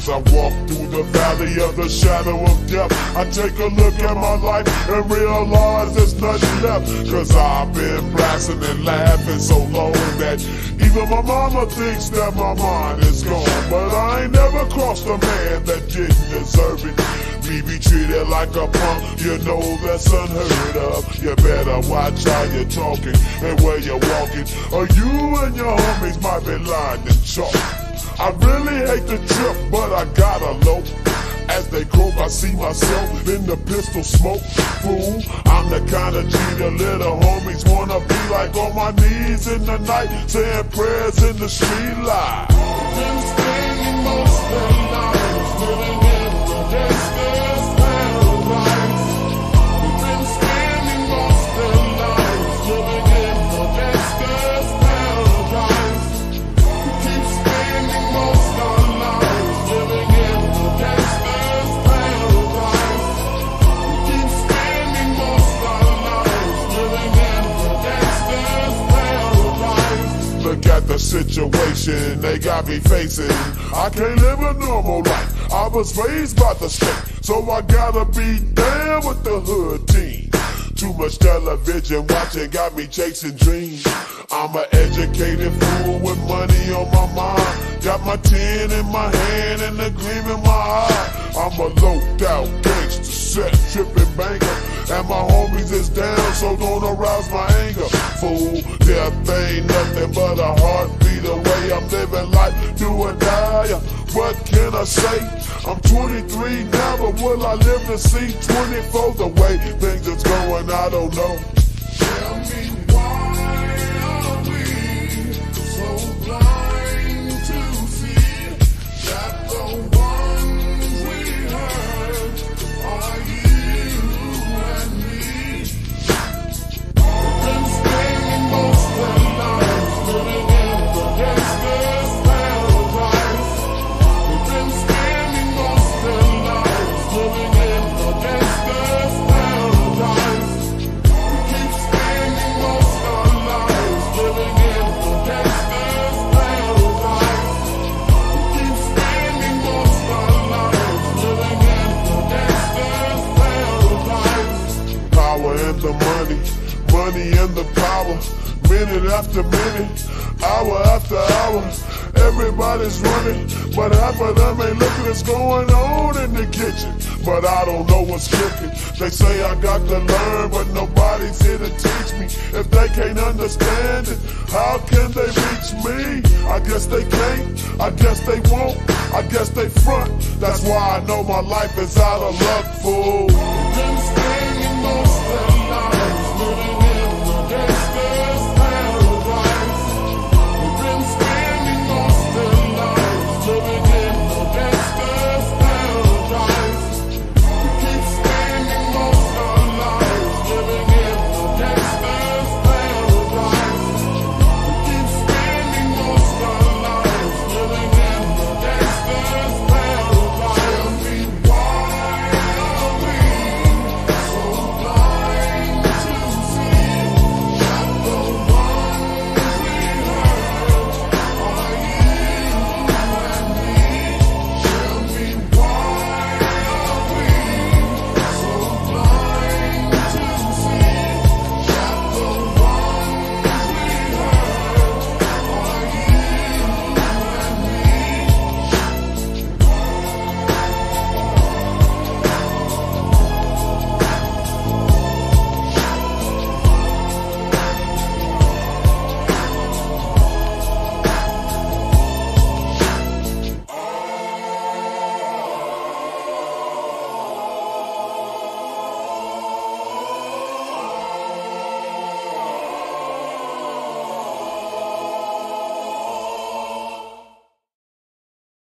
As I walk through the valley of the shadow of death, I take a look at my life and realize there's nothing left. Cause I've been blasting and laughing so long that even my mama thinks that my mind is gone. But I ain't never crossed a man that didn't deserve it. Me be treated like a punk, you know that's unheard of. You better watch how you're talking and where you're walking, or you and your homies might be lined in chalk. I really hate the trip, but I gotta low. As they croak, I see myself in the pistol smoke. Fool, I'm the kind of G the little homies wanna be like, on my knees in the night, saying prayers in the street light. Been spending most of their lives living in the gangster's paradise. Been spending most of their lives living in the gangster's paradise. Keep spending most of our lives living in the gangster's paradise. Keep spending most of our lives living in the gangster's paradise. Look at the situation they got me facing. I can't live a normal life. I was raised by the state, so I gotta be down with the hood team. Too much television watching got me chasing dreams. I'm an educated fool with money on my mind. Got my 10 in my hand and a gleam in my eye. I'm a loped out gangster, set tripping banker, and my homies is down, so don't arouse my anger. Fool, death ain't nothing but a heartbeat away. I'm living life, do or die. What can I say? I'm 23 now, but will I live to see 24? The way things is going, I don't know. Tell me, why are we so blind to see that the ones we hurt are you and me? Been spending most of their lives living in the gangster's paradise. Been spending most of their lives living in the gangster's paradise. Keep spending most of our lives living in the gangster's paradise. Keep spending most of our lives living in the gangster's paradise. Power and the money, money and the power. Minute after minute, hour after hour, everybody's running, but half of them ain't looking what's going on in the kitchen. But I don't know what's cooking. They say I got to learn, but nobody's here to teach me. If they can't understand it, how can they reach me? I guess they can't, I guess they won't, I guess they front. That's why I know my life is out of luck, fool.